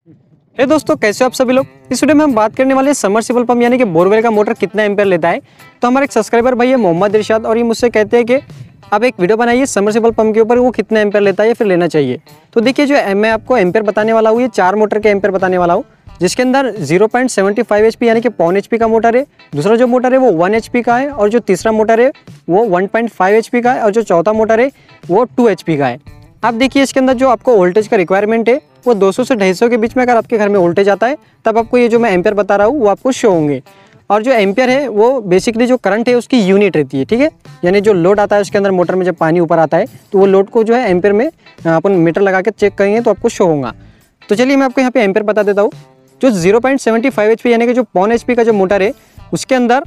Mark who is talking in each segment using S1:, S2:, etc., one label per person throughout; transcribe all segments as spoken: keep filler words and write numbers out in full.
S1: हे दोस्तों, कैसे हो आप सभी लोग। इस वीडियो में हम बात करने वाले हैं समरसिबल पंप यानी कि बोरवेल का मोटर कितना एम्पेयर लेता है। तो हमारे एक सब्सक्राइबर भाई है मोहम्मद इरशाद, और ये मुझसे कहते हैं कि आप एक वीडियो बनाइए समरसिबल पंप के ऊपर, वो कितना एम्पेयर लेता है या फिर लेना चाहिए। तो देखिए, जो मैं आपको एम्पेयर बताने वाला हूँ, ये चार मोटर के एम्पेयर बताने वाला हूँ, जिसके अंदर zero point seven five H P यानी कि पौन एच पी का मोटर है। दूसरा जो मोटर है वो वन एच पी का है, और जो तीसरा मोटर है वो one point five H P का है, और जो चौथा मोटर है वो टू एच पी का है। आप देखिए, इसके अंदर जो आपको वोल्टेज का रिक्वायरमेंट है वो दो सौ से ढाई सौ के बीच में अगर आपके घर में वोल्टेज आता है तब आपको ये जो मैं एम्पेयर बता रहा हूँ वो आपको शो होंगे। और जो एम्पेयर है वो बेसिकली जो करंट है उसकी यूनिट रहती है, ठीक है। यानी जो लोड आता है उसके अंदर मोटर में जब पानी ऊपर आता है तो वो लोड को जो है एम्पेयर में अपन मीटर लगा के चेक करेंगे तो आपको शो होगा। तो चलिए मैं आपको यहाँ पे एम्पेयर बता देता हूँ। जो zero point seven five H P यानी कि जो पौन एच पी का जो मोटर है उसके अंदर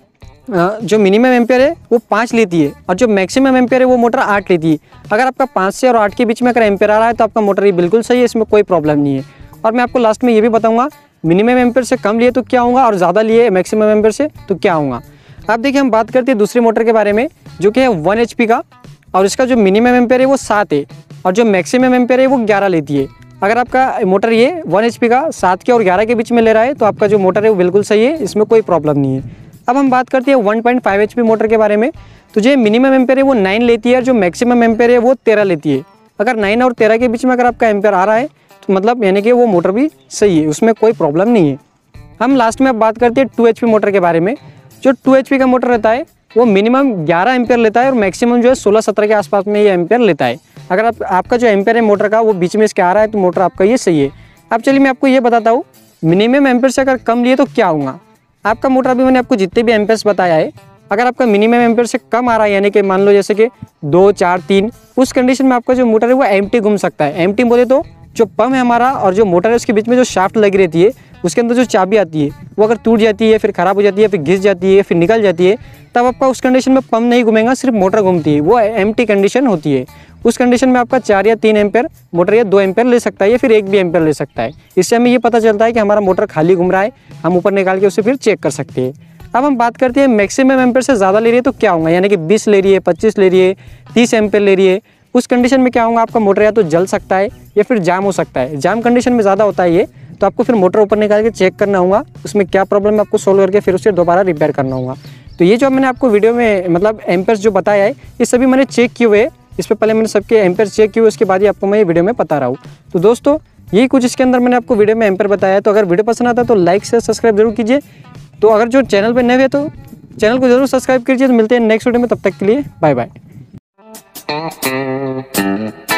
S1: जो मिनिमम एम्पेयर है वो पाँच लेती है, और जो मैक्सिमम एम्पेयर है वो मोटर आठ लेती है। अगर आपका पाँच से और आठ के बीच में अगर एम्पेयर आ रहा है तो आपका मोटर ये बिल्कुल सही है, इसमें कोई प्रॉब्लम नहीं है। और मैं आपको लास्ट में ये भी बताऊंगा मिनिमम एम्पेयर से कम लिए तो क्या होगा और ज़्यादा लिए मैक्सिमम एम्पेयर से तो क्या होगा। आप देखिए, हम बात करते हैं दूसरी मोटर के बारे में जो कि है वन एच पी का, और इसका जो मिनिमम एम्पेयर है वो सात है, और जो मैक्सिमम एम्पेयर है वो ग्यारह लेती है। अगर आपका मोटर ये वन एच पी का सात के और ग्यारह के बीच में ले रहा है तो आपका जो मोटर है वो बिल्कुल सही है, इसमें कोई प्रॉब्लम नहीं है। अब हम बात करते हैं one point five H P motor के बारे में। तो जो मिनिमम एम्पेयर है वो नाइन लेती है, और जो मैक्सिमम एम्पेयर है वो तेरह लेती है। अगर नाइन और तेरह के बीच में अगर आपका एम्पेयर आ रहा है तो मतलब यानी कि वो मोटर भी सही है, उसमें कोई प्रॉब्लम नहीं है। हम लास्ट में अब बात करते हैं टू एच पी मोटर के बारे में। जो टू एच पी का मोटर रहता है वो मिनिमम ग्यारह एम्पेयर लेता है, और मैक्सिमम जो है सोलह सत्रह के आसपास में ये एम्पेयर लेता है। अगर आप आपका जो एम्पेयर है मोटर का वो बीच में इसके आ रहा है तो मोटर आपका ये सही है। अब चलिए मैं आपको ये बताता हूँ मिनिमम एम्पेयर से अगर कम लिए तो क्या होगा। आपका मोटर अभी मैंने आपको जितने भी एम्पेयर्स बताया है, अगर आपका मिनिमम एम्पेयर से कम आ रहा है यानी कि मान लो जैसे कि दो चार तीन, उस कंडीशन में आपका जो मोटर है वो एम्प्टी घूम सकता है। एम्प्टी बोले तो जो पंप है हमारा और जो मोटर है उसके बीच में जो शाफ्ट लगी रहती है उसके अंदर जो चाबी आती है वो अगर टूट जाती है, फिर ख़राब हो जाती है, फिर घिस जाती है, फिर निकल जाती है, तब आपका उस कंडीशन में पंप नहीं घूमेगा, सिर्फ मोटर घूमती है, वो एम्प्टी कंडीशन होती है। उस कंडीशन में आपका चार या तीन एम्पेयर मोटर या दो एम्पेयर ले सकता है, या फिर एक भी एम्पेयर ले सकता है। इससे हमें ये पता चलता है कि हमारा मोटर खाली घूम रहा है, हम ऊपर निकाल के उसे फिर चेक कर सकते हैं। अब हम बात करते हैं मैक्सिमम एम्पेयर से ज़्यादा ले रही है तो क्या होगा, यानी कि बीस ले रही है, पच्चीस ले रही है, तीस एम्पेयर ले रही है। उस कंडीशन में क्या होगा, आपका मोटर या तो जल सकता है या फिर जाम हो सकता है। जाम कंडीशन में ज़्यादा होता है ये, तो आपको फिर मोटर ऊपर निकाल के चेक करना होगा, उसमें क्या प्रॉब्लम है आपको सोल्व करके फिर उसे दोबारा रिपेयर करना होगा। तो ये जो मैंने आपको वीडियो में मतलब एम्पेयर्स जो बताया है ये सभी मैंने चेक किए हुए, इस पर पहले मैंने सबके एम्पेयर चेक किए, उसके बाद ही आपको मैं ये वीडियो में बता रहा हूँ। तो दोस्तों, यही कुछ इसके अंदर मैंने आपको वीडियो में एम्पेयर बताया है। तो अगर वीडियो पसंद आता है तो लाइक से सब्सक्राइब जरूर कीजिए। तो अगर जो चैनल पर नए हुए तो चैनल को जरूर सब्सक्राइब कीजिए। तो मिलते हैं नेक्स्ट वीडियो में, तब तक के लिए बाय बाय।